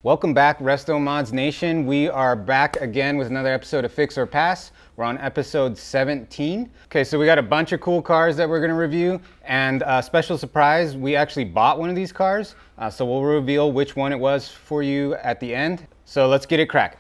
Welcome back, RestoMods Nation. We are back again with another episode of Fix or Pass. We're on episode 17. Okay, so we got a bunch of cool cars that we're gonna review, and a special surprise, we actually bought one of these cars, so we'll reveal which one it was for you at the end. So let's get it cracking.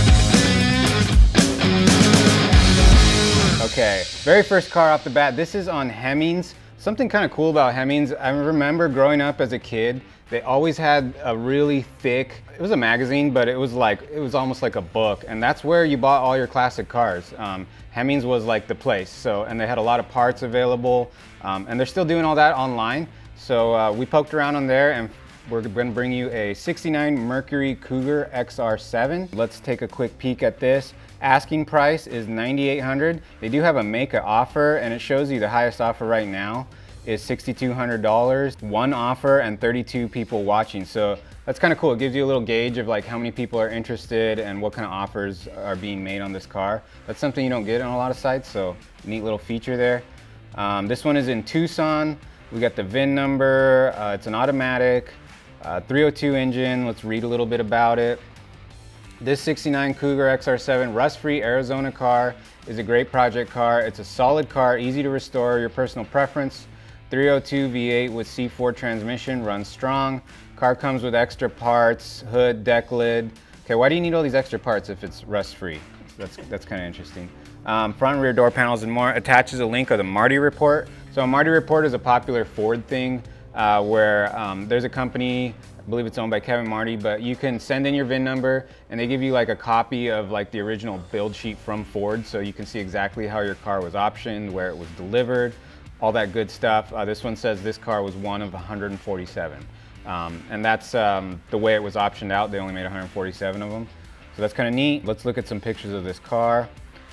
Okay, very first car off the bat, this is on Hemmings. Something kind of cool about Hemmings, I remember growing up as a kid, they always had a really thick, it was a magazine, but it was almost like a book, and that's where you bought all your classic cars. Hemmings was like the place, so, and they had a lot of parts available, and they're still doing all that online. So we poked around on there, and we're gonna bring you a 69 Mercury Cougar XR7. Let's take a quick peek at this. Asking price is $9,800. They do have a make an offer, and it shows you the highest offer right now is $6,200. One offer and 32 people watching. So that's kind of cool. It gives you a little gauge of like how many people are interested and what kind of offers are being made on this car. That's something you don't get on a lot of sites, so neat little feature there. This one is in Tucson. We got the VIN number. It's an automatic, 302 engine. Let's read a little bit about it. This 69 Cougar XR7 rust-free Arizona car is a great project car. It's a solid car, easy to restore, your personal preference. 302 V8 with C4 transmission, runs strong. Car comes with extra parts, hood, deck lid. Okay, why do you need all these extra parts if it's rust-free? That's kind of interesting. Front and rear door panels and more. Attaches a link of the Marty Report. So a Marty Report is a popular Ford thing where there's a company, I believe it's owned by Kevin Marty, but you can send in your VIN number and they give you like a copy of like the original build sheet from Ford, so you can see exactly how your car was optioned, where it was delivered, all that good stuff. This one says this car was one of 147. And that's the way it was optioned out. They only made 147 of them. So that's kind of neat. Let's look at some pictures of this car.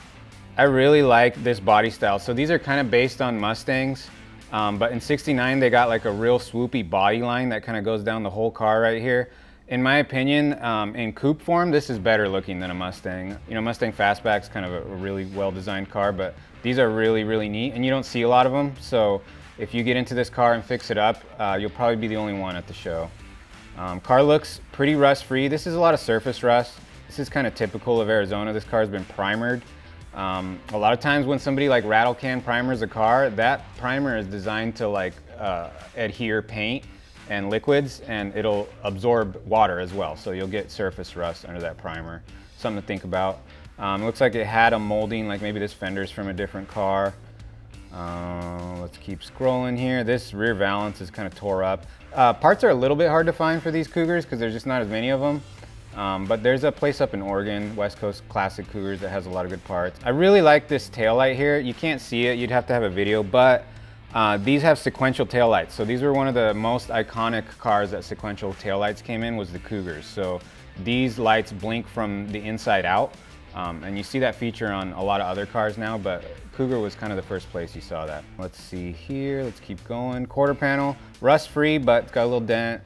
I really like this body style. So these are kind of based on Mustangs. But in 69, they got like a real swoopy body line that kind of goes down the whole car right here. In my opinion, in coupe form, this is better looking than a Mustang. You know, Mustang Fastback's kind of a really well-designed car, but these are really, really neat, and you don't see a lot of them. So if you get into this car and fix it up, you'll probably be the only one at the show. Car looks pretty rust-free. This is a lot of surface rust. This is kind of typical of Arizona. This car's been primered. A lot of times when somebody like rattle can primers a car, that primer is designed to like adhere paint and liquids, and it'll absorb water as well. So you'll get surface rust under that primer. Something to think about. It looks like it had a molding, like maybe this fender's from a different car. Let's keep scrolling here. This rear valance is kind of tore up. Parts are a little bit hard to find for these Cougars because there's just not as many of them. But there's a place up in Oregon, West Coast Classic Cougars, that has a lot of good parts. I really like this taillight here. You can't see it, you'd have to have a video, but these have sequential taillights. So these were one of the most iconic cars that sequential taillights came in, was the Cougars. So these lights blink from the inside out, and you see that feature on a lot of other cars now, but Cougar was kind of the first place you saw that. Let's see here, let's keep going. Quarter panel, rust-free, but it's got a little dent.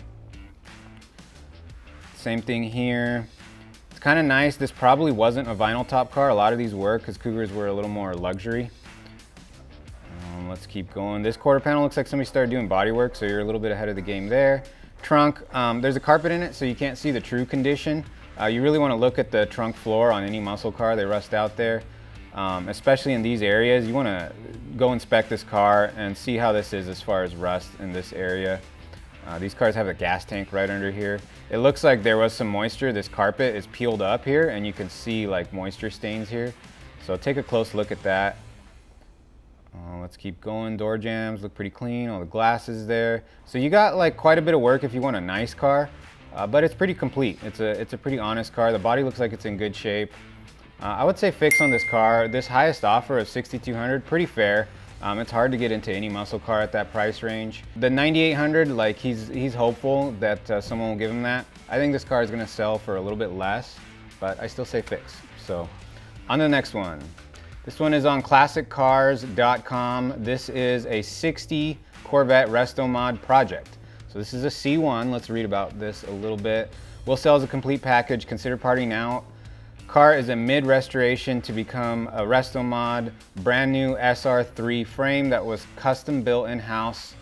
Same thing here. It's kind of nice. This probably wasn't a vinyl top car. A lot of these were, because Cougars were a little more luxury. Let's keep going. This quarter panel looks like somebody started doing body work, so you're a little bit ahead of the game there. Trunk, there's a carpet in it, so you can't see the true condition. You really want to look at the trunk floor on any muscle car. They rust out there, especially in these areas. You want to go inspect this car and see how this is as far as rust in this area. These cars have a gas tank right under here. It looks like there was some moisture. This carpet is peeled up here, and you can see like moisture stains here. So take a close look at that. Let's keep going. Door jambs look pretty clean. All the glasses there. So you got like quite a bit of work if you want a nice car, but it's pretty complete. It's a pretty honest car. The body looks like it's in good shape. I would say fix on this car. This highest offer of $6,200, pretty fair. It's hard to get into any muscle car at that price range. The $9,800, like he's hopeful that someone will give him that. I think this car is going to sell for a little bit less, but I still say fix. So on to the next one. This one is on classiccars.com. This is a 60 Corvette RestoMod project. So this is a C1. Let's read about this a little bit. Will sell as a complete package. Consider parting out. Car is a mid-restoration to become a RestoMod, brand new SR3 frame that was custom built in-house.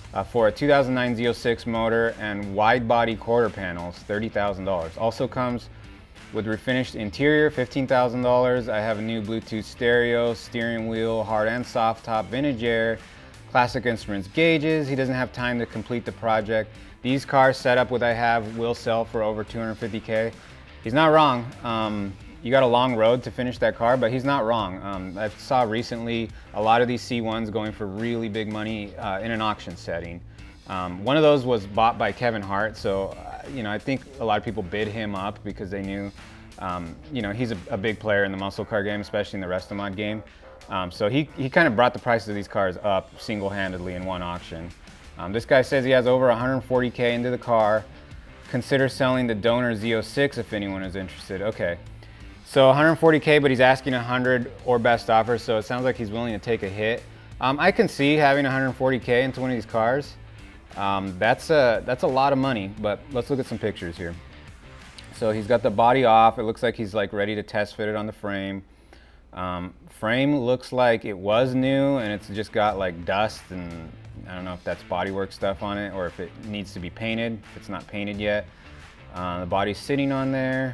for a 2009 Z06 motor and wide body quarter panels, $30,000. Also comes with refinished interior, $15,000. I have a new Bluetooth stereo, steering wheel, hard and soft top, vintage air, classic instruments, gauges. He doesn't have time to complete the project. These cars set up with I have will sell for over 250K. He's not wrong. You got a long road to finish that car, but he's not wrong. I saw recently a lot of these C1s going for really big money in an auction setting. One of those was bought by Kevin Hart, so you know, I think a lot of people bid him up because they knew, you know, he's a big player in the muscle car game, especially in the RestoMod game. So he kind of brought the prices of these cars up single-handedly in one auction. This guy says he has over 140K into the car. Consider selling the donor Z06 if anyone is interested. Okay. So 140K, but he's asking 100 or best offer, so it sounds like he's willing to take a hit. I can see having 140K into one of these cars. That's a lot of money, but let's look at some pictures here. So he's got the body off. It looks like he's like ready to test fit it on the frame. Frame looks like it was new and it's just got like dust, and I don't know if that's bodywork stuff on it or if it needs to be painted, if it's not painted yet. The body's sitting on there.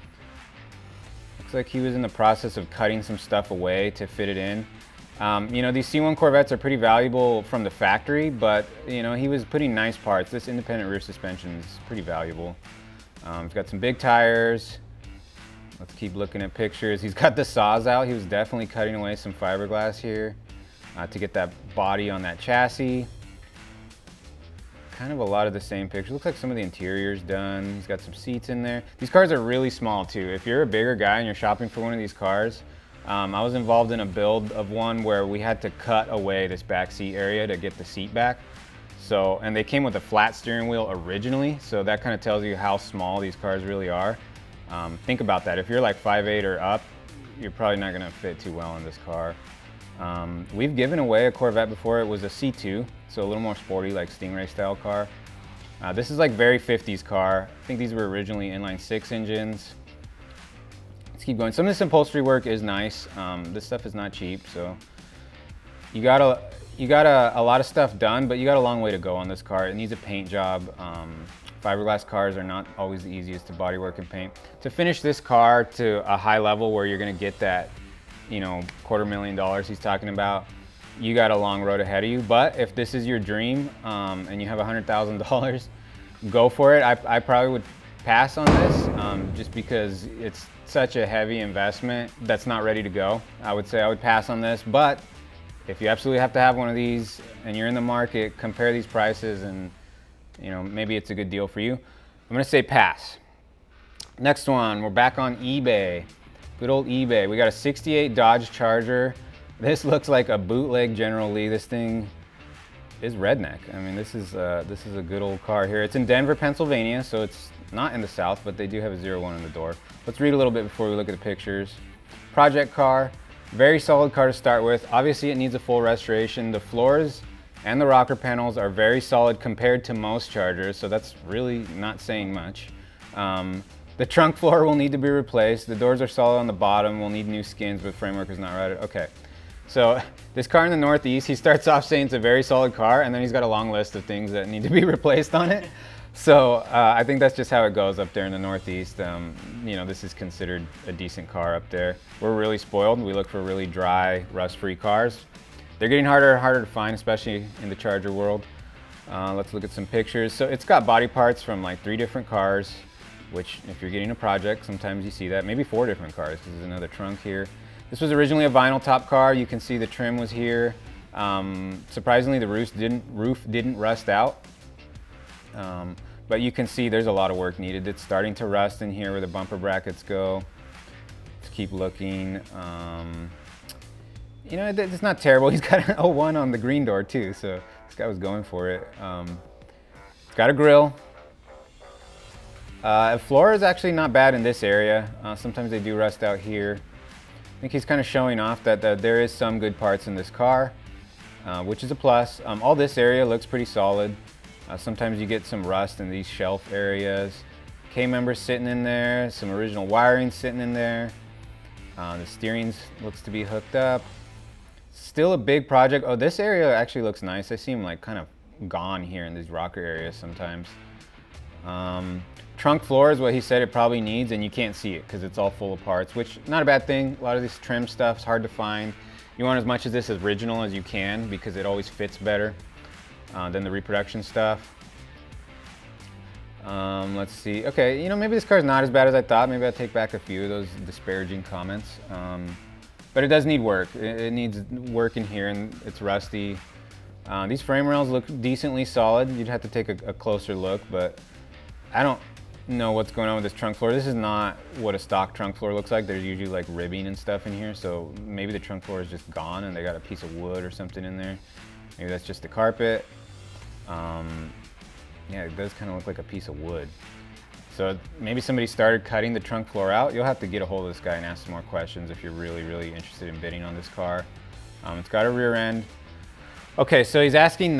Looks like he was in the process of cutting some stuff away to fit it in. You know, these C1 Corvettes are pretty valuable from the factory, but you know, he was putting nice parts. This independent rear suspension is pretty valuable. He's got some big tires. Let's keep looking at pictures. He's got the saws out. He was definitely cutting away some fiberglass here to get that body on that chassis. Kind of a lot of the same picture. Looks like some of the interior's done. He's got some seats in there. These cars are really small too. If you're a bigger guy and you're shopping for one of these cars, I was involved in a build of one where we had to cut away this back seat area to get the seat back. So, and they came with a flat steering wheel originally, so that kind of tells you how small these cars really are. Think about that. If you're like 5'8" or up, you're probably not gonna fit too well in this car. We've given away a Corvette before. It was a C2, so a little more sporty, like Stingray style car. This is like very 50s car. I think these were originally inline 6 engines. Let's keep going. Some of this upholstery work is nice. This stuff is not cheap, so you got a lot of stuff done, but you got a long way to go on this car. It needs a paint job. Fiberglass cars are not always the easiest to bodywork and paint. To finish this car to a high level where you're gonna get that, you know, $250,000 he's talking about, you got a long road ahead of you. But if this is your dream and you have $100,000, go for it. I probably would pass on this just because it's such a heavy investment that's not ready to go. I would say I would pass on this, but if you absolutely have to have one of these and you're in the market, compare these prices and you know, maybe it's a good deal for you. I'm gonna say pass. Next one, we're back on eBay. Good old eBay. We got a 68 Dodge Charger. This looks like a bootleg General Lee. This thing is redneck. I mean, this is a good old car here. It's in Denver, Pennsylvania, so it's not in the South, but they do have a 01 on the door. Let's read a little bit before we look at the pictures. Project car, very solid car to start with. Obviously, it needs a full restoration. The floors and the rocker panels are very solid compared to most Chargers, so that's really not saying much. The trunk floor will need to be replaced. The doors are solid on the bottom. We'll need new skins, but framework is not right. Okay, so this car in the Northeast, he starts off saying it's a very solid car, and then he's got a long list of things that need to be replaced on it. So I think that's just how it goes up there in the Northeast. You know, this is considered a decent car up there. We're really spoiled. We look for really dry, rust-free cars. They're getting harder and harder to find, especially in the Charger world. Let's look at some pictures. So it's got body parts from like 3 different cars, which if you're getting a project, sometimes you see that. Maybe 4 different cars, because there's another trunk here. This was originally a vinyl top car. You can see the trim was here. Surprisingly, the roof didn't rust out. But you can see there's a lot of work needed. It's starting to rust in here where the bumper brackets go. Let's keep looking. You know, it's not terrible. He's got an 01 on the green door too, so this guy was going for it. It's got a grill. Floor is actually not bad in this area. Sometimes they do rust out here. I think he's kind of showing off that there is some good parts in this car, which is a plus. All this area looks pretty solid. Sometimes you get some rust in these shelf areas. K-members sitting in there, some original wiring sitting in there. The steering looks to be hooked up. Still a big project. Oh, this area actually looks nice. I see him like kind of gone here in these rocker areas sometimes. Trunk floor is what he said it probably needs, and you can't see it because it's all full of parts, which not a bad thing. A lot of this trim stuff's hard to find. You want as much of this original as you can because it always fits better than the reproduction stuff. Let's see. Okay, you know, maybe this car's not as bad as I thought. Maybe I'll take back a few of those disparaging comments. But it does need work. It needs work in here, and it's rusty. These frame rails look decently solid. You'd have to take a closer look, but I don't know what's going on with this trunk floor. This is not what a stock trunk floor looks like. There's usually like ribbing and stuff in here, so maybe the trunk floor is just gone and they got a piece of wood or something in there. Maybe that's just the carpet. Yeah, it does kind of look like a piece of wood. So maybe somebody started cutting the trunk floor out. You'll have to get a hold of this guy and ask some more questions if you're really, really interested in bidding on this car. It's got a rear end. Okay, so he's asking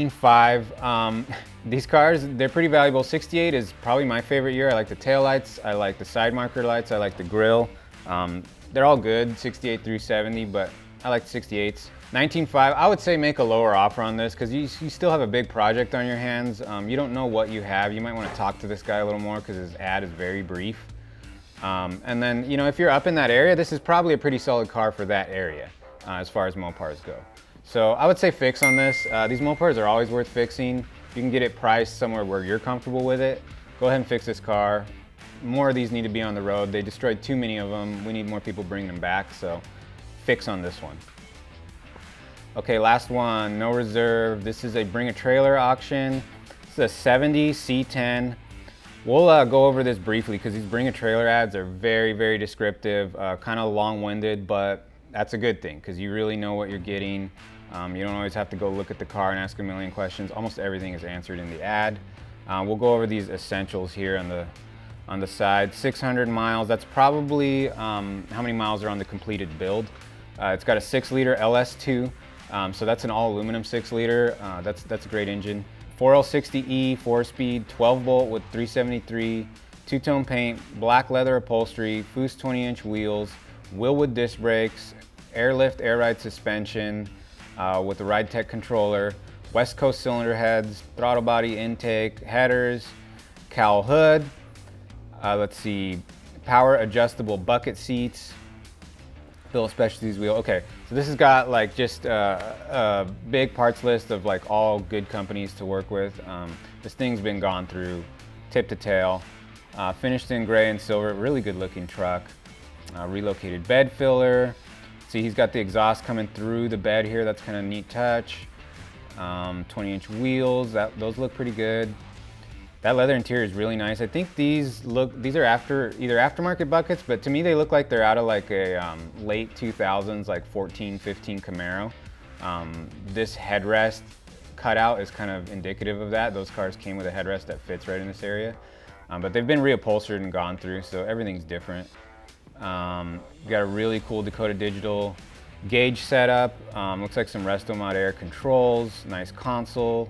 19.5. These cars, they're pretty valuable. 68 is probably my favorite year. I like the tail lights, I like the side marker lights, I like the grille. They're all good, 68 through 70, but I like the 68s. 19.5, I would say make a lower offer on this because you still have a big project on your hands. You don't know what you have. You might want to talk to this guy a little more because his ad is very brief. And then, you know, if you're up in that area, this is probably a pretty solid car for that area as far as Mopars go. So I would say fix on this. These Mopars are always worth fixing. You can get it priced somewhere where you're comfortable with it. Go ahead and fix this car. More of these need to be on the road. They destroyed too many of them. We need more people bringing them back, so fix on this one. Okay, last one, no reserve. This is a bring a trailer auction. This is a 70 C10. We'll go over this briefly because these bring a trailer ads are very, very descriptive, kind of long-winded, but that's a good thing because you really know what you're getting. You don't always have to go look at the car and ask a million questions. Almost everything is answered in the ad. We'll go over these essentials here on the side. 600 miles, that's probably how many miles are on the completed build. It's got a 6-liter LS2. So that's an all-aluminum 6-liter. That's a great engine. 4L60E, 4-speed, 12-bolt with 373, two-tone paint, black leather upholstery, Foose 20-inch wheels, Willwood disc brakes, airlift, air ride suspension with the Ride Tech controller, West Coast cylinder heads, throttle body intake, headers, cowl hood. Let's see, power adjustable bucket seats, Phillips Specialties wheel. Okay, so this has got like just a big parts list of like all good companies to work with. This thing's been gone through tip to tail, finished in gray and silver, really good looking truck. Relocated bed filler. See, he's got the exhaust coming through the bed here. That's kind of a neat touch. 20-inch wheels, those look pretty good. That leather interior is really nice. I think these are either aftermarket buckets, but to me they look like they're out of like a late 2000s, like 14, 15 Camaro. This headrest cutout is kind of indicative of that. Those cars came with a headrest that fits right in this area. But they've been reupholstered and gone through, so everything's different. We've got a really cool Dakota Digital gauge setup. Looks like some RestoMod air controls, nice console.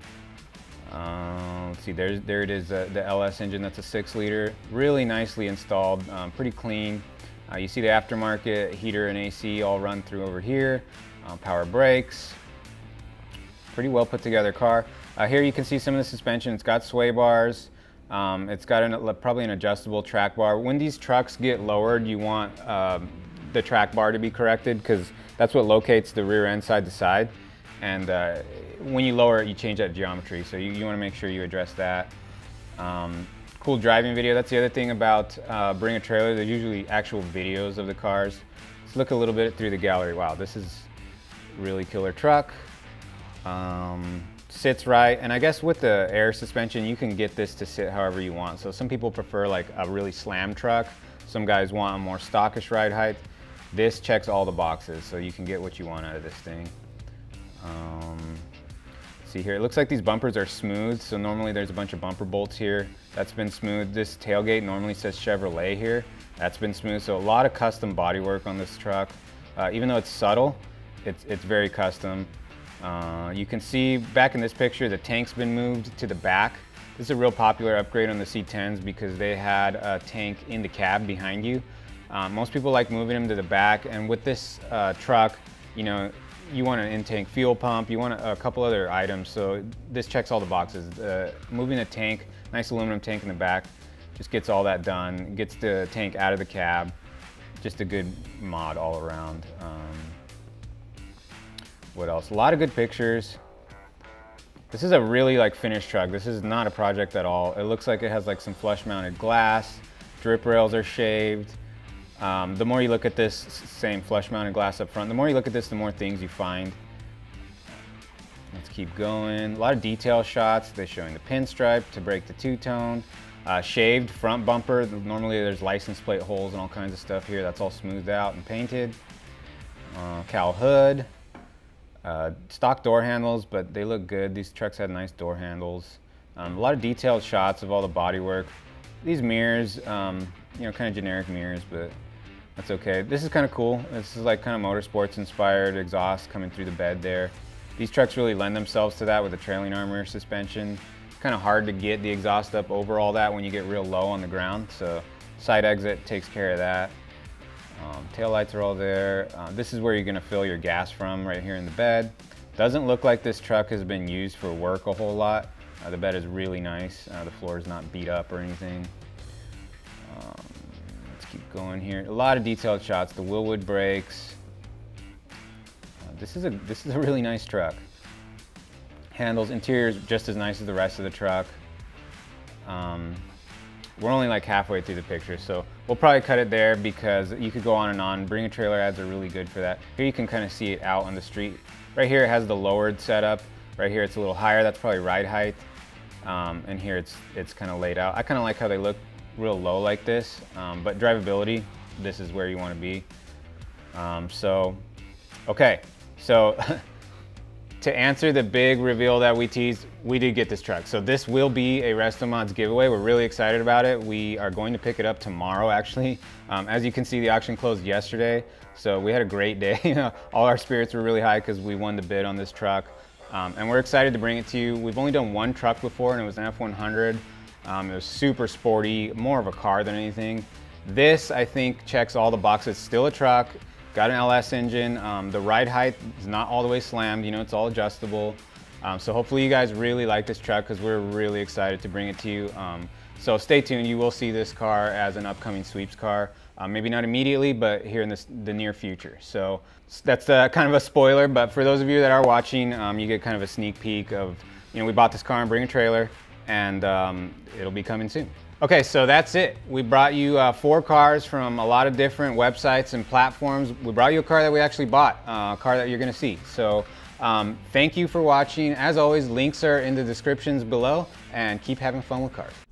Let's see, there it is, the LS engine. That's a 6-liter, really nicely installed, pretty clean. You see the aftermarket heater and AC all run through over here. Power brakes, pretty well put together car. Here you can see some of the suspension. It's got sway bars. It's got probably an adjustable track bar. When these trucks get lowered, you want the track bar to be corrected because that's what locates the rear end side to side. And when you lower it, you change that geometry. So you want to make sure you address that. Cool driving video. That's the other thing about Bring a Trailer. There's usually actual videos of the cars. Let's look a little bit through the gallery. Wow, this is a really killer truck. Sits right, and I guess with the air suspension, you can get this to sit however you want. So some people prefer like a really slam truck. Some guys want a more stockish ride height. This checks all the boxes, so you can get what you want out of this thing. See here, it looks like these bumpers are smooth. So normally there's a bunch of bumper bolts here. That's been smooth. This tailgate normally says Chevrolet here. That's been smooth. So a lot of custom bodywork on this truck. Even though it's subtle, it's very custom. You can see back in this picture, the tank's been moved to the back. This is a real popular upgrade on the C10s because they had a tank in the cab behind you. Most people like moving them to the back, and with this truck, you know, you want an in-tank fuel pump, you want a couple other items, so this checks all the boxes. Moving the tank, nice aluminum tank in the back, just gets all that done, gets the tank out of the cab. Just a good mod all around. What else? A lot of good pictures. This is a really like finished truck. This is not a project at all. It looks like it has like some flush mounted glass. Drip rails are shaved. The more you look at this, same flush mounted glass up front, the more you look at this, the more things you find. Let's keep going. A lot of detail shots. They're showing the pinstripe to break the two-tone. Shaved front bumper. Normally there's license plate holes and all kinds of stuff here. That's all smoothed out and painted. Cowl hood. Stock door handles, but they look good. These trucks had nice door handles. A lot of detailed shots of all the bodywork. These mirrors, you know, kind of generic mirrors, but that's okay. This is kind of cool. This is like kind of motorsports inspired exhaust coming through the bed there. These trucks really lend themselves to that with the trailing arm rear suspension. It's kind of hard to get the exhaust up over all that when you get real low on the ground, so side exit takes care of that. Tail lights are all there. This is where you're going to fill your gas from, right here in the bed. Doesn't look like this truck has been used for work a whole lot. The bed is really nice. The floor is not beat up or anything. Let's keep going here. A lot of detailed shots. The Willwood brakes. This is a really nice truck. Handles, interior is just as nice as the rest of the truck. We're only like halfway through the picture, so we'll probably cut it there because you could go on and on. Bring a trailer ads are really good for that. Here you can kind of see it out on the street. Right here it has the lowered setup. Right here it's a little higher. That's probably ride height. And here it's kind of laid out. I kind of like how they look real low like this, but drivability, this is where you want to be. Okay, so to answer the big reveal that we teased, we did get this truck. So this will be a RestoMods giveaway. We're really excited about it. We are going to pick it up tomorrow, actually. As you can see, the auction closed yesterday, so we had a great day. All our spirits were really high because we won the bid on this truck. And we're excited to bring it to you. We've only done one truck before, and it was an F100. It was super sporty, more of a car than anything. This, I think, checks all the boxes. Still a truck, got an LS engine. The ride height is not all the way slammed, you know, it's all adjustable. So hopefully you guys really like this truck because we're really excited to bring it to you. So stay tuned, you will see this car as an upcoming sweeps car. Maybe not immediately, but here in the near future. So that's kind of a spoiler, but for those of you that are watching, you get kind of a sneak peek of, you know, we bought this car and bring a trailer, and it'll be coming soon. Okay, so that's it. We brought you 4 cars from a lot of different websites and platforms. We brought you a car that we actually bought, a car that you're gonna see. So thank you for watching. As always, links are in the descriptions below, and keep having fun with cars.